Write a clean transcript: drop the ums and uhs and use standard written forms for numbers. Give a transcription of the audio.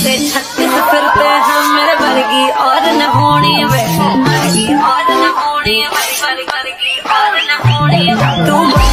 से 36 फिरते हैं मेरे वर्गी और न होनी वे, वर्गी और न होनी, वर्गी और न होनी तू